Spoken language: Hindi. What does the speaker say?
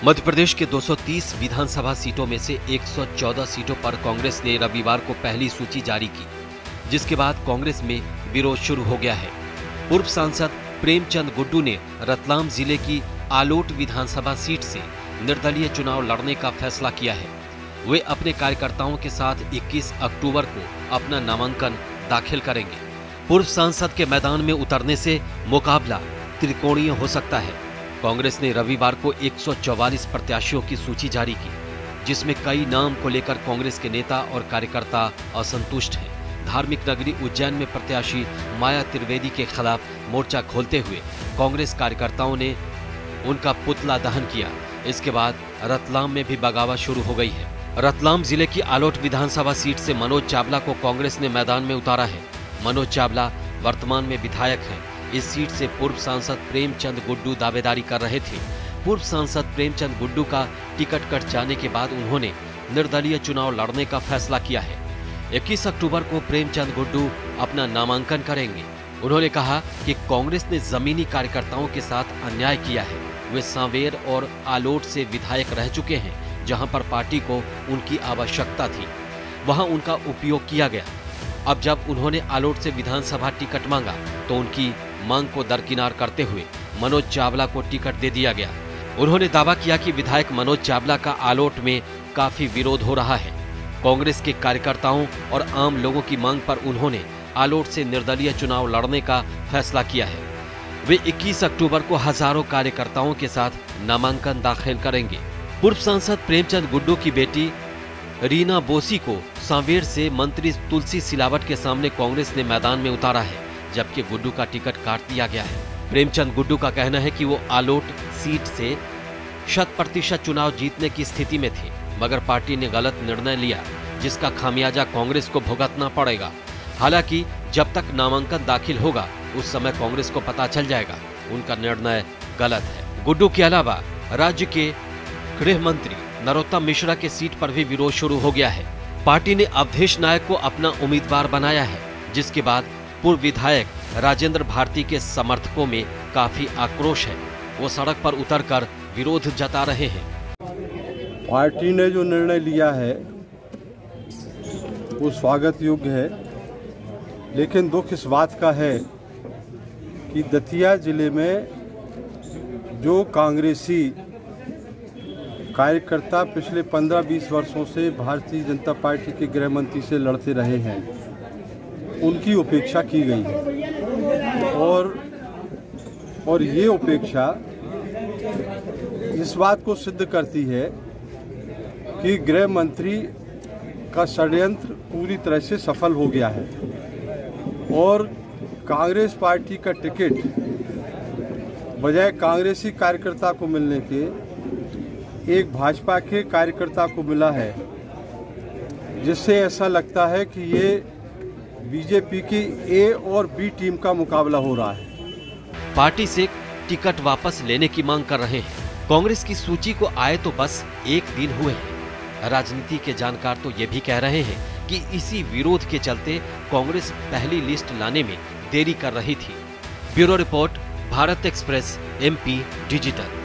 मध्य प्रदेश के 230 विधानसभा सीटों में से 114 सीटों पर कांग्रेस ने रविवार को पहली सूची जारी की, जिसके बाद कांग्रेस में विरोध शुरू हो गया है। पूर्व सांसद प्रेमचंद गुड्डू ने रतलाम जिले की आलोट विधानसभा सीट से निर्दलीय चुनाव लड़ने का फैसला किया है। वे अपने कार्यकर्ताओं के साथ 21 अक्टूबर को अपना नामांकन दाखिल करेंगे। पूर्व सांसद के मैदान में उतरने से मुकाबला त्रिकोणीय हो सकता है। कांग्रेस ने रविवार को 144 प्रत्याशियों की सूची जारी की, जिसमें कई नाम को लेकर कांग्रेस के नेता और कार्यकर्ता असंतुष्ट हैं। धार्मिक नगरी उज्जैन में प्रत्याशी माया त्रिवेदी के खिलाफ मोर्चा खोलते हुए कांग्रेस कार्यकर्ताओं ने उनका पुतला दहन किया। इसके बाद रतलाम में भी बगावत शुरू हो गई है। रतलाम जिले की आलोट विधानसभा सीट से मनोज चावला को कांग्रेस ने मैदान में उतारा है। मनोज चावला वर्तमान में विधायक हैं। इस सीट से पूर्व सांसद प्रेमचंद गुड्डू दावेदारी कर रहे थे। पूर्व सांसद प्रेमचंद गुड्डू का टिकट कट जाने के बाद उन्होंने निर्दलीय चुनाव लड़ने का फैसला किया है। 21 अक्टूबर को प्रेमचंद गुड्डू अपना नामांकन करेंगे। उन्होंने कहा कि कांग्रेस ने जमीनी कार्यकर्ताओं के साथ अन्याय किया है। वे सांवेर और आलोट से विधायक रह चुके हैं, जहां पर पार्टी को उनकी आवश्यकता थी, वहां उनका उपयोग किया गया। अब जब उन्होंने आलोट से विधानसभा टिकट मांगा तो उनकी मांग को दरकिनार करते हुए मनोज चावला को टिकट दे दिया गया। उन्होंने दावा किया कि विधायक मनोज चावला का आलोट में काफी विरोध हो रहा है। कांग्रेस के कार्यकर्ताओं और आम लोगों की मांग पर उन्होंने आलोट से निर्दलीय चुनाव लड़ने का फैसला किया है। वे 21 अक्टूबर को हजारों कार्यकर्ताओं के साथ नामांकन दाखिल करेंगे। पूर्व सांसद प्रेमचंद गुड्डू की बेटी रीना बोसी को सांवेर से मंत्री तुलसी सिलावट के सामने कांग्रेस ने मैदान में उतारा है, जबकि गुड्डू का टिकट काट दिया गया है। प्रेमचंद गुड्डू का कहना है कि वो आलोट सीट से 100% चुनाव जीतने की स्थिति में थे, मगर पार्टी ने गलत निर्णय लिया, जिसका खामियाजा कांग्रेस को भुगतना पड़ेगा। हालांकि जब तक नामांकन दाखिल होगा उस समय कांग्रेस को पता चल जाएगा उनका निर्णय गलत है। गुड्डू के अलावा राज्य के गृह मंत्री नरोत्तम मिश्रा के सीट पर भी विरोध शुरू हो गया है। पार्टी ने अवधेश नायक को अपना उम्मीदवार बनाया है, जिसके बाद पूर्व विधायक राजेंद्र भारती के समर्थकों में काफी आक्रोश है। वो सड़क पर उतरकर विरोध जता रहे हैं। पार्टी ने जो निर्णय लिया है वो स्वागत योग्य है, लेकिन दुख इस बात का है कि दतिया जिले में जो कांग्रेसी कार्यकर्ता पिछले 15-20 वर्षों से भारतीय जनता पार्टी के गृह मंत्री से लड़ते रहे हैं, उनकी उपेक्षा की गई है। और ये उपेक्षा इस बात को सिद्ध करती है कि गृह मंत्री का षड्यंत्र पूरी तरह से सफल हो गया है और कांग्रेस पार्टी का टिकट बजाय कांग्रेसी कार्यकर्ता को मिलने के एक भाजपा के कार्यकर्ता को मिला है, जिससे ऐसा लगता है कि ये बीजेपी की ए और बी टीम का मुकाबला हो रहा है। पार्टी से टिकट वापस लेने की मांग कर रहे हैं। कांग्रेस की सूची को आए तो बस एक दिन हुए हैं। राजनीति के जानकार तो ये भी कह रहे हैं कि इसी विरोध के चलते कांग्रेस पहली लिस्ट लाने में देरी कर रही थी। Bureau report, Bharat Express, MP digital.